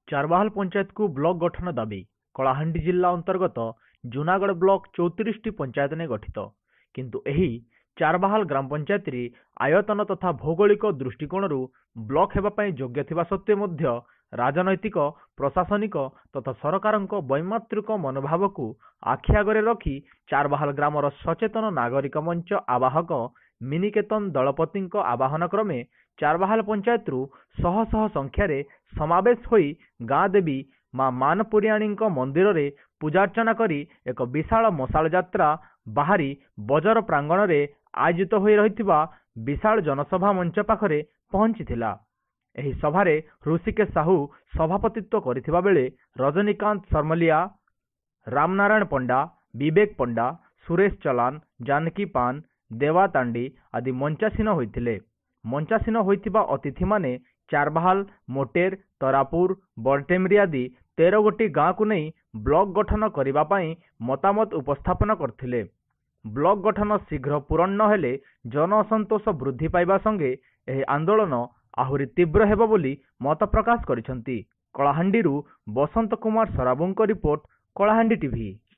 चारबाहाल पंचायत को ब्लॉक गठन दाबी कलाहांडी जिला अंतर्गत जूनागढ़ ब्लॉक 34 पंचायत ने गठित किंतु एही चारबाहाल ग्राम पंचायत री आयतन तथा भौगोलिक दृष्टिकोण ब्लॉक हेबापई योग्य थिबा सत्वे मध्य राजनैतिक प्रशासनिक तथा सरकारक वैमात्रिक मनोभाव को आखि आगरे रखी चारबाहाल ग्रामर सचेतन नागरिक मंच आवाहक मिनिकेतन दलपति आवाहन क्रमे चारबाहाल पंचायत शह शह संख्यार समावेश होई गाँ देवी माँ मानपुरियाणी मंदिर रे पूजार्चना करी एक विशाल मशाल यात्रा बाहरी बजार प्रांगण रे आयोजित होई रहिथिबा विशाल जनसभा मंच पाखरे पहुंचीथिला। एही सभारे ऋषिकेश साहू सभापतित्व करथिबा बेले रजनीकांत शर्मलिया, रामनारायण पंडा, विवेक पंडा, सुरेश चलान, जानकी पान, देवा तांडी आदि मंचासीन होइथिले। मंचासीन होइथिबा अतिथि माने चारबाहाल, मोटेर, तरापुर, बरटेमरी आदि 13 गोटी गाँ को नहीं ब्लॉक गठन करिबा पई मतामत उपस्थापन करथिले। ब्लॉक गठन शीघ्र पूरण न हेले जन असंतोष वृद्धि पाइबा संगे एही आंदोलन आहुरी तीव्र हेबो बोली मत प्रकाश करिसंती। कलाहांडी बसंत कुमार सराबुंक रिपोर्ट, कलाहांडी टीवी।